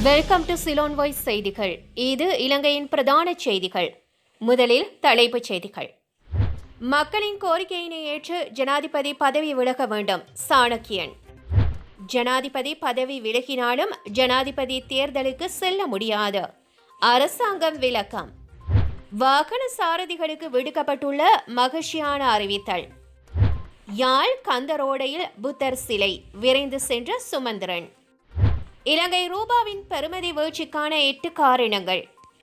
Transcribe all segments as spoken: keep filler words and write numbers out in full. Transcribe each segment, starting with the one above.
Welcome to Ceylon voice செய்திகள். இது இலங்கையின் பிரதான செய்திகள். முதலில் தலைப்புச் செய்திகள். மக்களின் கோரிக்கையினை ஏற்று ஜனாதிபதி பதவி விலக வேண்டும். சாணக்கியன். ஜனாதிபதி பதவி விலகினாலும் ஜனாதிபதி தேர்தலுக்கு செல்ல முடியாது. அரசாங்கம் விளக்கம். வாகன சாரதிகளுக்கு விடுக்கப்பட்டுள்ள மகிழ்ச்சியான அறிவித்தல். யாழ் கந்தரோடையில் புத்தர் சிலை விரைந்து சென்ற சுமந்திரன். இலங்கை ரூபாவின் பெறுமதி வீழ்ச்சிக்கான எட்டு காரணங்கள்.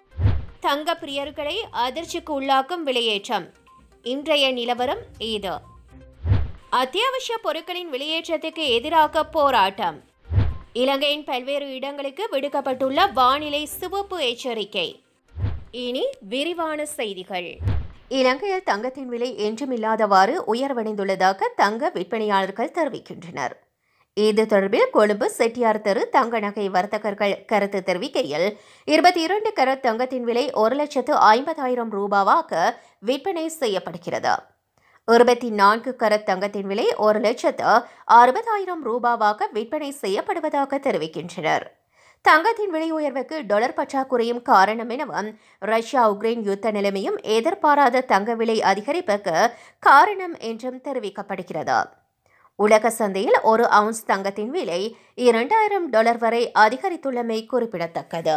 தங்க பிரியர்களை அதிர்ச்சிக்கு உள்ளாக்கும் விலையேற்றம். இன்றைய நிலவரம் இது. அத்தியாவசிய பொருட்களின் விலையேற்றத்துக்கு எதிராக போராட்டம். இலங்கையின் பல்வேறு இடங்களுக்கு விடுக்கப்பட்டுள்ள வானிலை சிவப்பு எச்சரிக்கை. இனி விரிவான செய்திகள். இலங்கையில் தங்கத்தின் விலை என்றுமில்லாதவாறு உயர்வடைந்துள்ளதாக தங்க விற்பனையாளர்கள் தெரிவிக்கின்றனர். இது தொடர்பில் கொழும்பு செட்டியார் தெரு தங்க நகை வர்த்தகர்கள் கருத்து தெரிவிக்கையில், இருபத்தி இரண்டு கரட் தங்கத்தின் விலை ஒரு லட்சத்து ஐம்பதாயிரம் ரூபாவாக விற்பனை செய்யப்படுகிறது. இருபத்தி நான்கு கரட் தங்கத்தின் விலை ஒரு லட்சத்து அறுபதாயிரம் ரூபாவாக விற்பனை செய்யப்படுவதாக தெரிவிக்கின்றனர். தங்கத்தின் விலை உயர்வுக்கு டொலர் பற்றாக்குறையும் காரணம் எனவும், ரஷ்யா உக்ரைன் யுத்த நிலைமையும் எதிர்பாராத தங்க விலை அதிகரிப்புக்கு காரணம் என்றும் தெரிவிக்கப்படுகிறது. உலக சந்தையில் ஒரு அவுன்ஸ் தங்கத்தின் விலை இரண்டாயிரம் டாலர் வரை அதிகரித்துள்ளமை குறிப்பிடத்தக்கது.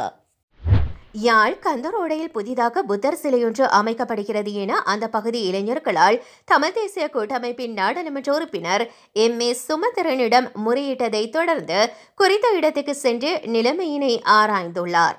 யாழ் கந்தரோடையில் புதிதாக புத்தர் சிலையொன்று அமைக்கப்படுகிறது என அந்த பகுதி இளைஞர்களால் தமிழ் தேசிய கூட்டமைப்பின் நாடாளுமன்ற உறுப்பினர் எம் ஏ சுமந்திரனிடம் முறையிட்டதை தொடர்ந்து குறித்த இடத்துக்கு சென்று நிலைமையினை ஆராய்ந்துள்ளார்.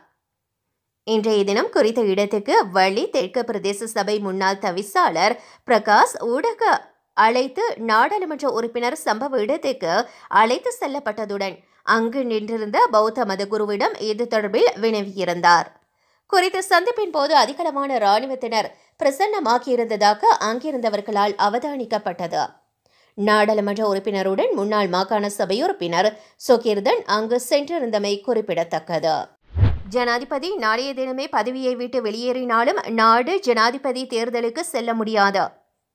இன்றைய தினம் குறித்த இடத்துக்கு வள்ளி தெற்கு பிரதேச சபை முன்னாள் தவிசாளர் பிரகாஷ் ஊடக அழைத்து நாடாளுமன்ற உறுப்பினர் சம்பவ இடத்துக்கு அழைத்து செல்லப்பட்டதுடன் அங்கு நின்றிருந்த பௌத்த மதகுருவிடம் இது தொடர்பில் வினவியிருந்தார். குறித்த சந்திப்பின் போது அதிகளவான இராணுவத்தினர் பிரசன்னமாகியிருந்ததாக அங்கிருந்தவர்களால் அவதானிக்கப்பட்டது. நாடாளுமன்ற உறுப்பினருடன் முன்னாள் மாகாண சபை உறுப்பினர் சுகீர்தன் அங்கு சென்றிருந்தமை குறிப்பிடத்தக்கது. ஜனாதிபதி நாளைய தினமே பதவியை விட்டு வெளியேறினாலும் நாடு ஜனாதிபதி தேர்தலுக்கு செல்ல முடியாது.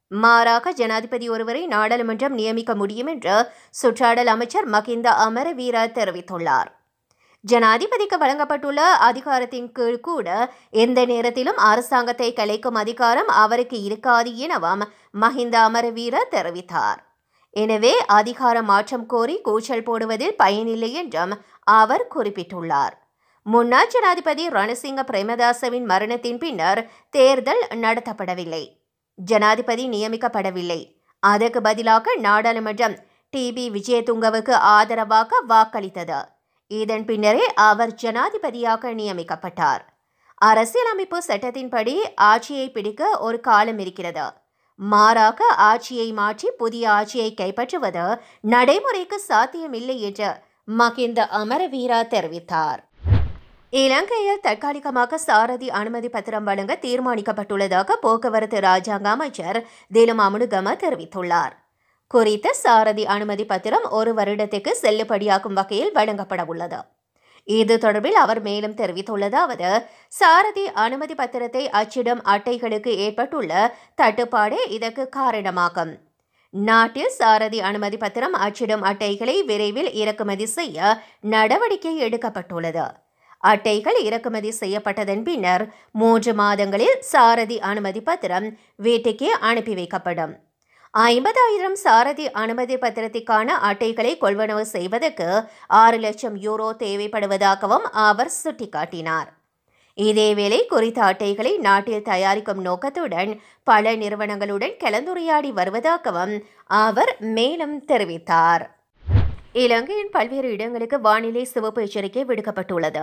மாறாக ஜனாதிபதி ஒருவரை நாடாளுமன்றம் நியமிக்க முடியும் என்று சுற்றாடல் அமைச்சர் மகிந்த அமரவீர தெரிவித்துள்ளார். ஜனாதிபதிக்கு வழங்கப்பட்டுள்ள அதிகாரத்தின் கீழ் கூட எந்த நேரத்திலும் அரசாங்கத்தை கலைக்கும் அதிகாரம் அவருக்கு இருக்காது எனவும் மகிந்த அமரவீர தெரிவித்தார். எனவே அதிகார மாற்றம் கோரி கூச்சல் போடுவதில் பயனில்லை என்றும் அவர் குறிப்பிட்டுள்ளார். முன்னாள் ஜனாதிபதி ரணசிங்க பிரேமதாசவின் மரணத்தின் பின்னர் தேர்தல் நடத்தப்படவில்லை. ஜனாதிபதி நியமிக்கப்படவில்லை. அதற்கு பதிலாக நாடாளுமன்றம் டி பி விஜயதுங்கவுக்கு ஆதரவாக வாக்களித்தது. இதன் பின்னரே அவர் ஜனாதிபதியாக நியமிக்கப்பட்டார். அரசியலமைப்பு சட்டத்தின்படி ஆட்சியை பிடிக்க ஒரு காலம் இருக்கிறது. மாறாக ஆட்சியை மாற்றி புதிய ஆட்சியை கைப்பற்றுவது நடைமுறைக்கு சாத்தியமில்லை என்று மகிந்த அமரவீரா தெரிவித்தார். இலங்கையில் தற்காலிகமாக சாரதி அனுமதி பத்திரம் வழங்க தீர்மானிக்கப்பட்டுள்ளதாக போக்குவரத்து ராஜாங்க அமைச்சர் திலும் அமுனுகம தெரிவித்துள்ளார். குறித்த சாரதி அனுமதி பத்திரம் ஒரு வருடத்துக்கு செல்லுபடியாகும் வகையில் வழங்கப்பட உள்ளது. இது தொடர்பில் அவர் மேலும் தெரிவித்துள்ளதாவது, சாரதி அனுமதி பத்திரத்தை அச்சிடும் அட்டைகளுக்கு ஏற்பட்டுள்ள தட்டுப்பாடே இதற்கு காரணமாகும். நாட்டில் சாரதி அனுமதி பத்திரம் அச்சிடும் அட்டைகளை விரைவில் இறக்குமதி செய்ய நடவடிக்கை எடுக்கப்பட்டுள்ளது. அட்டைகள் இறக்குமதி செய்யப்பட்டதன் பின்னர் மூன்று மாதங்களில் சாரதி அனுமதி பத்திரம் வீட்டுக்கே அனுப்பி வைக்கப்படும். ஐம்பதாயிரம் சாரதி அனுமதி பத்திரத்திற்கான அட்டைகளை கொள்வனவு செய்வதற்கு ஆறு லட்சம் யூரோ தேவைப்படுவதாகவும் அவர் சுட்டிக்காட்டினார். இதேவேளை குறித்த அட்டைகளை நாட்டில் தயாரிக்கும் நோக்கத்துடன் பல நிறுவனங்களுடன் கலந்துரையாடி வருவதாகவும் அவர் மேலும் தெரிவித்தார். இலங்கையின் பல்வேறு இடங்களுக்கு வானிலை சிவப்பு எச்சரிக்கை விடுக்கப்பட்டுள்ளது.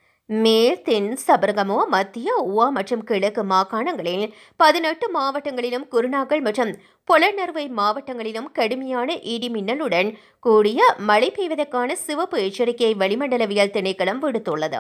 மேல் தென் சபரகமோ மத்திய உவா மற்றும் கிழக்கு மாகாணங்களில் பதினெட்டு மாவட்டங்களிலும் குருநாகல் மற்றும் பொலனறுவை மாவட்டங்களிலும் கடுமையான இடி மின்னலுடன் கூடிய மழை பெய்வதற்கான சிவப்பு எச்சரிக்கையை வளிமண்டலவியல் திணைக்களம் விடுத்துள்ளது.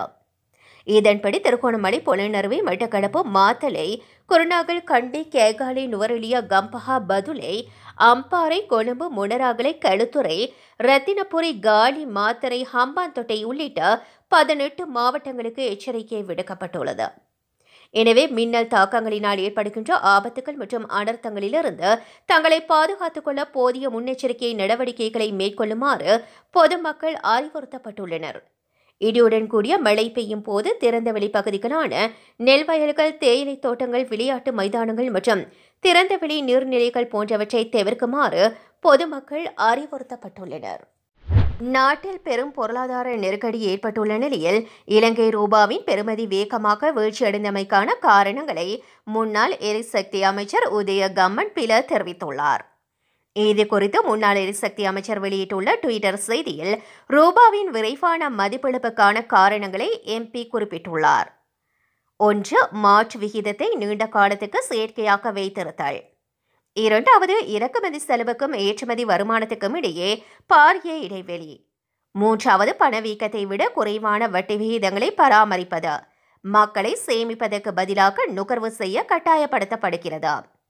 இதன்படி திருகோணமலை, பொலனறுவை, மட்டக்களப்பு, மாத்தளை, குருநாகல், கண்டி, கேகாலை, நுவரெலியா, கம்பஹா, பதுளை, அம்பாறை, கொழும்பு, முனராகலை, களுத்துறை, ரத்தினபுரி, காலி, மாத்தறை, ஹம்பாந்தோட்டை உள்ளிட்ட பதினெட்டு மாவட்டங்களுக்கு எச்சரிக்கை விடுக்கப்பட்டுள்ளது. எனவே மின்னல் தாக்கங்களினால் ஏற்படுகின்ற ஆபத்துகள் மற்றும் அனர்த்தங்களிலிருந்து தங்களை பாதுகாத்துக் கொள்ள போதிய முன்னெச்சரிக்கை நடவடிக்கைகளை மேற்கொள்ளுமாறு பொதுமக்கள் அறிவுறுத்தப்பட்டுள்ளனர். இடியுடன் கூடிய மழை பெய்யும் போது திறந்தவெளி பகுதிகளான நெல் வயல்கள், தேயிலை தோட்டங்கள், விளையாட்டு மைதானங்கள் மற்றும் திறந்தவெளி நீர்நிலைகள் போன்றவற்றை தவிர்க்குமாறு பொதுமக்கள் அறிவுறுத்தப்பட்டுள்ளனர். நாட்டில் பெரும் பொருளாதார நெருக்கடி ஏற்பட்டுள்ள நிலையில் இலங்கை ரூபாவின் பெறுமதி வேகமாக வீழ்ச்சியடைந்தமைக்கான காரணங்களை முன்னாள் எரிசக்தி அமைச்சர் உதய கம்மன்பில தெரிவித்துள்ளார். இது குறித்து முன்னாள் எரிசக்தி அமைச்சர் வெளியிட்டுள்ள டுவிட்டர் செய்தியில் ரூபாவின் விரைவான மதிப்பிழப்புக்கான காரணங்களை எம்பி குறிப்பிட்டுள்ளார். ஒன்று, மாற்று விகிதத்தை நீண்ட காலத்துக்கு செயற்கையாக வைத்திருத்தல். இரண்டாவது, இறக்குமதி செலவுக்கும் ஏற்றுமதி வருமானத்துக்கும் இடையே பாரிய இடைவெளி. மூன்றாவது, பணவீக்கத்தை விட குறைவான வட்டி விகிதங்களை பராமரிப்பது. மக்களை சேமிப்பதற்கு பதிலாக நுகர்வு செய்ய கட்டாயப்படுத்தப்படுகிறது.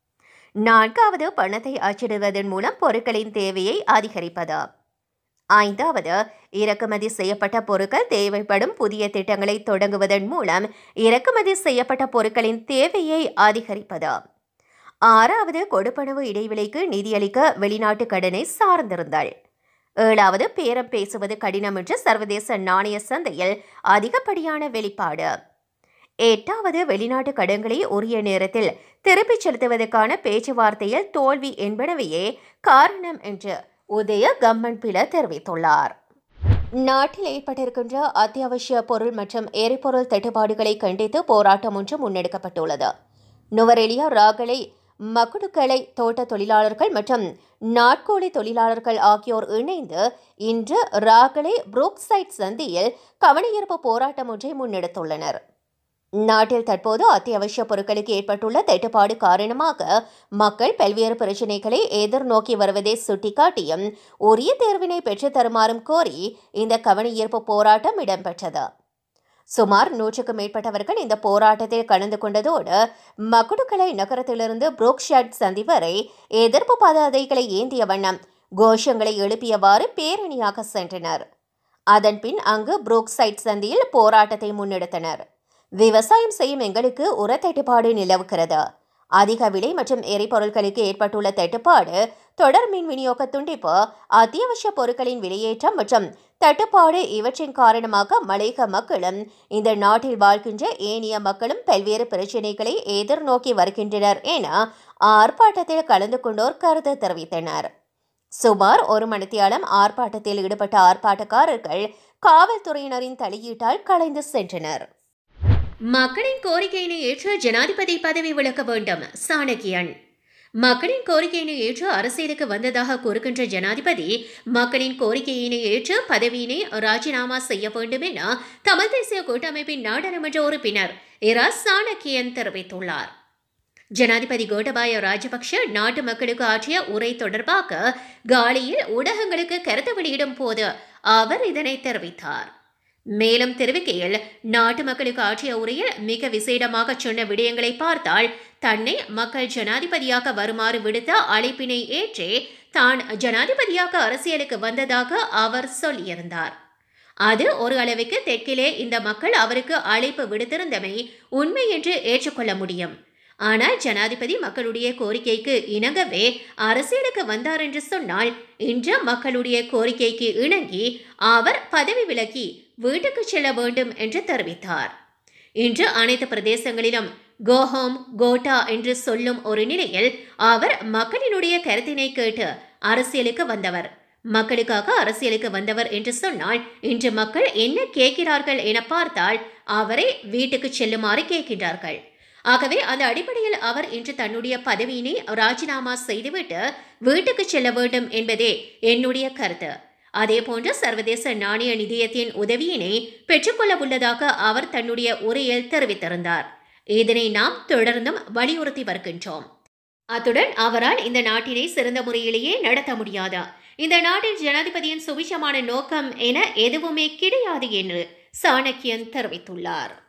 நான்காவது, பணத்தை அச்சிடுவதன் மூலம் பொருட்களின் தேவையை அதிகரிப்பது. ஐந்தாவது, இறக்குமதி செய்யப்பட்ட பொருட்கள் தேவைப்படும் புதிய திட்டங்களை தொடங்குவதன் மூலம் இறக்குமதி செய்யப்பட்ட பொருட்களின் தேவையை அதிகரிப்பது. ஆறாவது, கொடுப்பனவு இடைவெளிக்கு நிதியளிக்க வெளிநாட்டு கடனை சார்ந்திருந்தல். ஏழாவது, பேரம் பேசுவது கடினம் என்று சர்வதேச நாணய சந்தையில் அதிகப்படியான வெளிப்பாடு. எட்டாவது, வெளிநாட்டு கடன்களை உரிய நேரத்தில் திருப்பிச் செலுத்துவதற்கான பேச்சுவார்த்தையில் தோல்வி என்பனவையே காரணம் என்று உதய கம்மன்பில தெரிவித்துள்ளார். நாட்டில் ஏற்பட்டிருக்கின்ற அத்தியாவசிய பொருள் மற்றும் எரிபொருள் தட்டுப்பாடுகளை கண்டித்து போராட்டம் ஒன்று முன்னெடுக்கப்பட்டுள்ளது. நுவரெலியா, ராகலை, மக்குடுக்களை தோட்ட தொழிலாளர்கள் மற்றும் நாட்கோழி தொழிலாளர்கள் ஆகியோர் இணைந்து இன்று ராகலை புரூக்சைட் சந்தியில் கவனஈர்ப்பு போராட்டம் ஒன்றை முன்னெடுத்துள்ளனர். நாட்டில் தற்போது அத்தியாவசிய பொருட்களுக்கு ஏற்பட்டுள்ள தட்டுப்பாடு காரணமாக மக்கள் பல்வேறு பிரச்சினைகளை எதிர்நோக்கி வருவதை சுட்டிக்காட்டியும் உரிய தேர்வினை பெற்றுத் தருமாறும் கோரி இந்த கவனஈர்ப்பு போராட்டம் இடம்பெற்றது. சுமார் நூற்றுக்கும் மேற்பட்டவர்கள் இந்த போராட்டத்தில் கலந்து கொண்டதோடு மக்குடுக்களை நகரத்திலிருந்து புரூக்சைட் சந்தி வரை எதிர்ப்பு பதாதைகளை ஏந்திய வண்ணம் கோஷங்களை எழுப்பியவாறு பேரணியாக சென்றனர். அதன்பின் அங்கு புரூக்சைட் சந்தியில் போராட்டத்தை முன்னெடுத்தனர். விவசாயம் செய்யும் எங்களுக்கு உர தட்டுப்பாடு நிலவுகிறது. அதிக விலை மற்றும் எரிபொருட்களுக்கு ஏற்பட்டுள்ள தட்டுப்பாடு, தொடர் மின் விநியோக துண்டிப்பு, அத்தியாவசிய பொருட்களின் விலையேற்றம் மற்றும் தட்டுப்பாடு இவற்றின் காரணமாக மலையக மக்களும் இந்த நாட்டில் வாழ்கின்ற ஏனைய மக்களும் பல்வேறு பிரச்சினைகளை எதிர்நோக்கி வருகின்றனர் என ஆர்ப்பாட்டத்தில் கலந்து கொண்டோர் கருத்து தெரிவித்தனர். சுமார் ஒரு மணித்தியாலம் ஆர்ப்பாட்டத்தில் ஈடுபட்ட ஆர்ப்பாட்டக்காரர்கள் காவல்துறையினரின் தலையீட்டால் கலைந்து சென்றனர். மக்களின் கோரிக்கையினை ஏற்று ஜனாதிபதி பதவி விலக வேண்டும். சாணக்கியன். மக்களின் கோரிக்கையினை ஏற்று அரசியலுக்கு வந்ததாக கூறுகின்ற ஜனாதிபதி மக்களின் கோரிக்கையினை ஏற்று பதவியினை ராஜினாமா செய்ய வேண்டும் என தமிழ் தேசிய கூட்டமைப்பின் நாடாளுமன்ற உறுப்பினர் இரா சாணக்கியன் தெரிவித்துள்ளார். ஜனாதிபதி கோட்டபாய ராஜபக்ஷ நாட்டு மக்களுக்கு ஆற்றிய உரை தொடர்பாக காலியில் ஊடகங்களுக்கு கருத்து வெளியிடும் போது அவர் இதனை தெரிவித்தார். மேலும் தெரிவிக்கையில், நாட்டு மக்களுக்கு ஆற்றிய உரையில் மிக விசேடமாக சொன்ன விடயங்களை பார்த்தால் தன்னை மக்கள் ஜனாதிபதியாக வருமாறு விடுத்த அழைப்பினை ஏற்றே தான் ஜனாதிபதியாக அரசியலுக்கு வந்ததாக அவர் சொல்லியிருந்தார். அது ஒரு அளவுக்கு தெற்கிலே இந்த மக்கள் அவருக்கு அழைப்பு விடுத்திருந்தமை உண்மை என்று ஏற்றுக்கொள்ள முடியும். ஆனால் ஜனாதிபதி மக்களுடைய கோரிக்கைக்கு இணங்கவே அரசியலுக்கு வந்தார் என்று சொன்னால் இன்று மக்களுடைய கோரிக்கைக்கு இணங்கி அவர் பதவி விலகி வீட்டுக்கு செல்ல வேண்டும் என்று தெரிவித்தார். இன்று அனைத்து பிரதேசங்களிலும் கோஹோம் கோட்டா என்று சொல்லும் ஒரு நிலையில் அவர் மக்களினுடைய கருத்தினை கேட்டு அரசியலுக்கு வந்தவர், மக்களுக்காக அரசியலுக்கு வந்தவர் என்று சொன்னால் இன்று மக்கள் என்ன கேட்கிறார்கள் என பார்த்தால் அவரை வீட்டுக்கு செல்லுமாறு கேட்கின்றார்கள். ஆகவே அந்த அடிப்படையில் அவர் இன்று தன்னுடைய பதவியினை ராஜினாமா செய்துவிட்டு வீட்டுக்கு செல்ல வேண்டும் என்பதே என்னுடைய கருத்து. அதேபோன்று சர்வதேச நாணய நிதியத்தின் உதவியினை பெற்றுக்கொள்ள உள்ளதாக அவர் தன்னுடைய உரையில் தெரிவித்திருந்தார். இதனை நாம் தொடர்ந்தும் வலியுறுத்தி வருகின்றோம். அத்துடன் அவரால் இந்த நாட்டினை சிறந்த முறையிலேயே நடத்த முடியாது, இந்த நாட்டில் ஜனாதிபதியின் சுபிட்சமான நோக்கம் என எதுவுமே கிடையாது என்று சாணக்கியன் தெரிவித்துள்ளார்.